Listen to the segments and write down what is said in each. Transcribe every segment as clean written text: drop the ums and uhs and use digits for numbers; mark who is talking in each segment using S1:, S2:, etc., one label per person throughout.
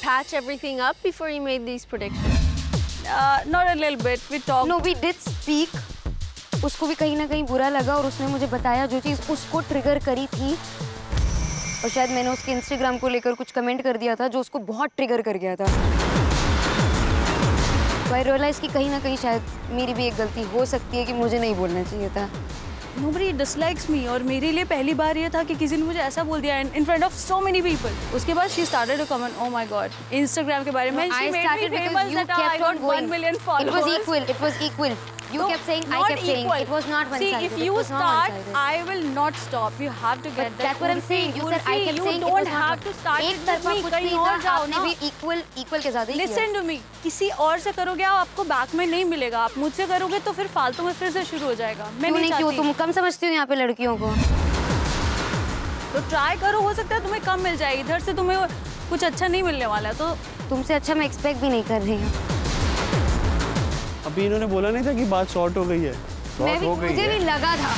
S1: patch everything up before you made these predictions?
S2: Not a little bit. We talked.
S3: No, we did speak. उसको भी कहीं ना कहीं बुरा लगा और उसने मुझे बताया जो चीज़ उसको ट्रिगर करी थी, और शायद मैंने उसके इंस्टाग्राम को लेकर कुछ कमेंट कर दिया था जो उसको बहुत ट्रिगर कर गया था। तो आई रियलाइज कि कहीं ना कहीं शायद मेरी भी एक गलती हो सकती है कि मुझे नहीं बोलना चाहिए था।
S2: Nobody dislikes me, और मेरे लिए पहली बार ये था कि किसी ने मुझे ऐसा बोल दिया in front of so many people. उसके बाद she started to comment, oh my God, Instagram के बारे में।
S3: I started because you kept on going.
S2: 1 million followers.
S3: It was equal. It was equal. You
S2: No,
S3: kept saying, I
S2: not
S3: kept saying.
S2: equal.
S3: It was not one-sided.
S2: See, if you start, I will not stop. You have to get that.
S3: That's what I'm saying. You said I kept saying.
S2: You don't have to start
S3: एक
S2: it with
S3: तरफा
S2: me.
S3: कुछ
S2: कहीं
S3: नहीं
S2: और
S3: था,
S2: जाओ
S3: आपने
S2: ना।
S3: भी equal के साथ ही किया।
S2: Listen to me. किसी और से करोगे आपको बैक में नहीं मिलेगा। आप मुझसे करोगे तो फिर फालतू में फिर से शुरू हो जाएगा। मैं नहीं चाहती।
S3: क्यों तुम कम समझती हो यहाँ पे लड़कियों को?
S2: तो ट्राई करो, हो सकता है तुम्हें कम मिल जाए, इधर से तुम्हें कुछ अच्छा नहीं मिलने वाला है। तो
S3: तुमसे अच्छा मैं एक्सपेक्ट भी नहीं कर रही हूँ।
S4: अभी इन्होंने बोला नहीं था कि बात शॉर्ट हो गई है?
S3: मुझे भी लगा था।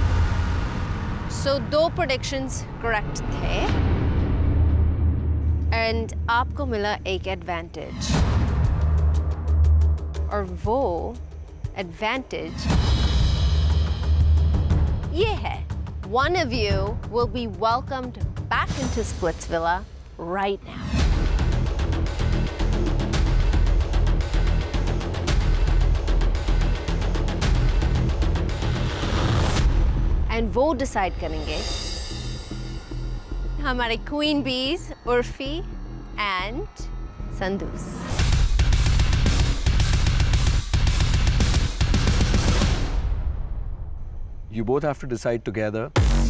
S1: So 2 predictions correct थे, and आपको मिला एक advantage, और वो advantage ये है, one of you will be welcomed back into Splitsvilla right now. And वो डिसाइड करेंगे हमारे क्वीन बीज उर्फी एंड संदूस।
S5: You both have to decide together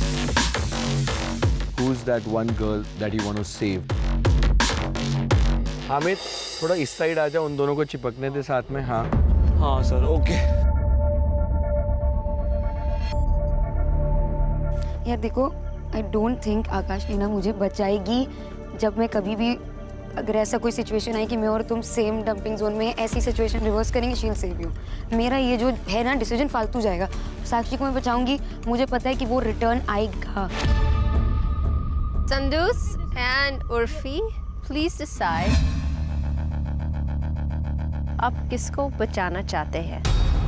S5: who's that one girl that you want to save. Hamid, थोड़ा इस side आ जा, उन दोनों को चिपकने दे साथ में। हाँ
S4: हाँ सर, ओके।
S3: यार देखो, I don't think Akash Leena मुझे बचाएगी जब मैं कभी भी, अगर ऐसा कोई सिचुएशन आए कि मैं और तुम सेम डंपिंग जोन में, ऐसी सिचुएशन रिवर्स करेंगे, शील सेव यू। मेरा ये जो है ना डिसीजन फालतू जाएगा। साक्षी को मैं बचाऊंगी, मुझे पता है कि वो रिटर्न आएगा।
S1: संदूस एंड उर्फी, प्लीज डिसाइड आप किसको बचाना चाहते हैं।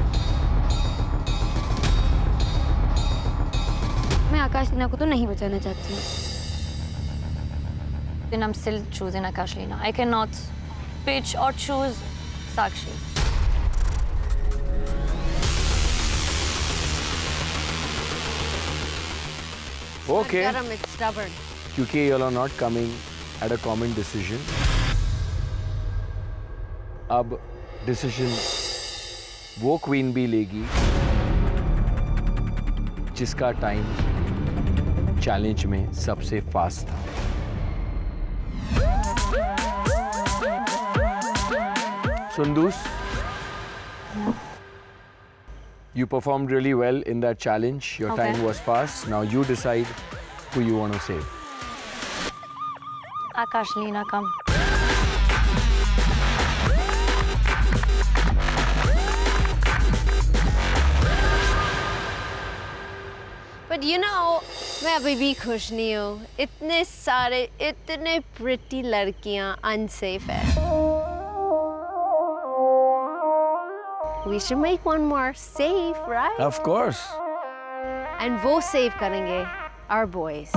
S3: मैं आकाश लीना को तो नहीं बचाना चाहती हूँ।
S6: Then I'm still choosing Akash Leena. I cannot pitch or choose Sakshi.
S5: Okay.
S1: It's stubborn.
S5: क्योंकि you all are not coming at a common decision. अब डिसीजन वो क्वीन भी लेगी जिसका टाइम चैलेंज में सबसे फास्ट था। Sundus, you performed really well in that challenge. Your time was fast. Now you decide who you want to save.
S6: Akash Leena, come.
S1: But you know, मैं अभी भी खुश नहीं हूँ। इतने सारे, इतने प्रिटी लड़कियाँ unsafe है। We should make one more safe, right?
S5: Of course.
S1: And वो save करेंगे our boys.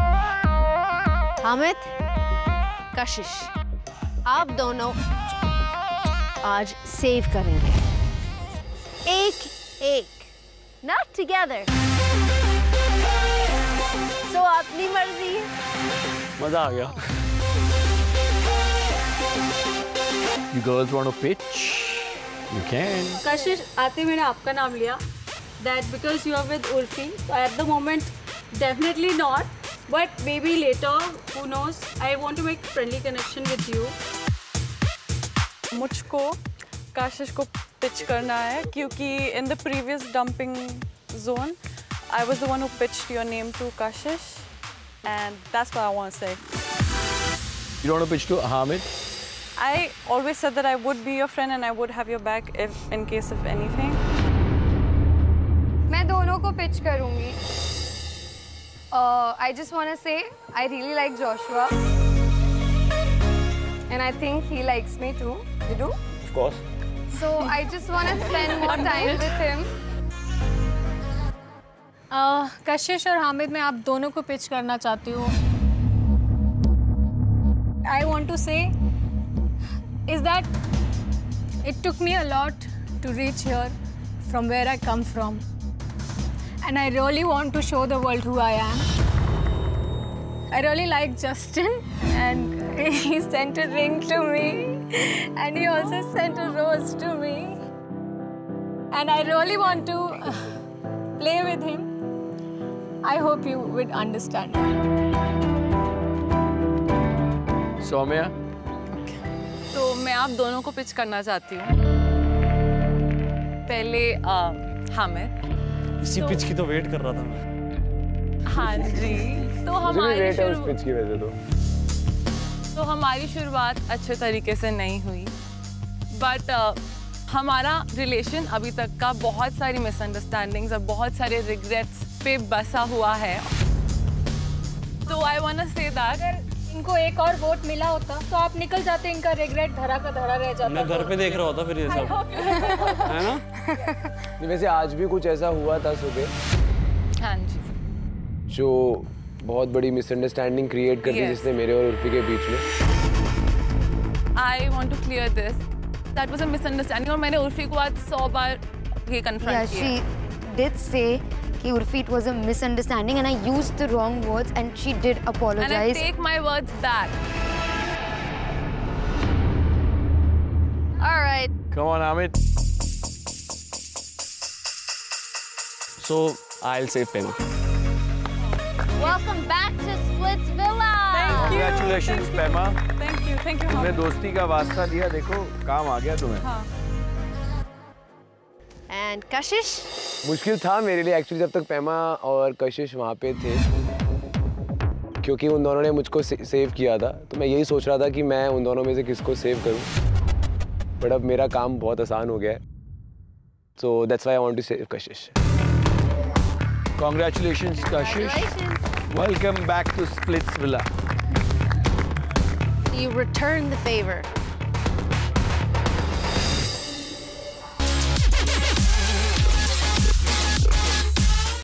S1: हामिद, कशिश, आप दोनों आज save करेंगे। एक, not together. So अपनी मर्जी।
S4: मजा आ गया।
S5: You girls want to pitch? You can.
S2: कशिश, आते मैंने आपका नाम लिया, that because you are with Urfi, so at the moment definitely not, but maybe later, who knows? I want to make friendly connection with you.
S7: मुझको कशिश को pitch करना है क्योंकि in the previous dumping zone, I was the one who pitched your name to Kashish, and that's what I want to say.
S5: You want to pitch to Hamid?
S7: I always said that I would be your friend and I would have your back if, in case of anything.
S3: मैं दोनों को pitch करूँगी. I just want to say I really like Joshua. and I think he likes me too. You do?
S4: Of course.
S3: So I just want to spend more time with him.
S2: कशिश और हामिद, मैं आप दोनों को pitch करना चाहती हूँ. I want to say is that it took me a lot to reach here from where I come from, and I really want to show the world who I am. I really like Justin, and he sent a ring to me, and he also sent a rose to me, and I really want to play with him. I hope you would understand.
S5: Saumya,
S7: तो मैं आप दोनों को pitch करना चाहती हूँ. पहले हामिद.
S4: इसी पिच की तो वेट कर रहा था मैं.
S7: हाँ जी. तो हमारी
S5: पिच की वजह
S7: तो हमारी शुरुआत अच्छे तरीके से नहीं हुई, बट हमारा रिलेशन अभी तक का बहुत सारी मिसअंडरस्टैंडिंग्स और बहुत सारे रिग्रेट्स पे बसा हुआ है. तो I want to say that
S2: इनको एक और वोट मिला होता तो आप निकल जाते, इनका रिग्रेट धरा का धरा रह जाता.
S4: मैं घर पे देख रहा होता फिर ये सब, है ना?
S5: वैसे आज भी कुछ ऐसा हुआ था सुबह.
S7: हाँ जी.
S5: जो बहुत बड़ी मिसअंडरस्टैंडिंग क्रिएट कर दी जिसने मेरे और उर्फी के बीच में.
S7: I want to clear this. That was a misunderstanding और मैंने उर्फी को आज 100 बार ये कन्फ्रंट किया.
S3: She did say कि Urfi, it was a misunderstanding and I used the wrong words and she did apologize.
S7: And I take my words back.
S1: All right.
S5: Come on, Amit.
S4: So I'll say Pen.
S1: Welcome back to Splits Villa.
S5: Congratulations, Pema.
S7: Thank you. Thank you.
S5: तुमने दोस्ती का वास्ता दिया, देखो काम आ गया तुम्हें.
S7: हाँ.
S1: And Kashish?
S5: मुश्किल था मेरे लिए एक्चुअली जब तक पेमा और कशिश वहाँ पे थे, क्योंकि उन दोनों ने मुझको सेव किया था. तो मैं यही सोच रहा था कि मैं उन दोनों में से किसको सेव करूँ, बट अब मेरा काम बहुत आसान हो गया है. So that's why I want to save Kashish. Congratulations, Kashish. Welcome back to Splits Villa.
S1: You return the favor.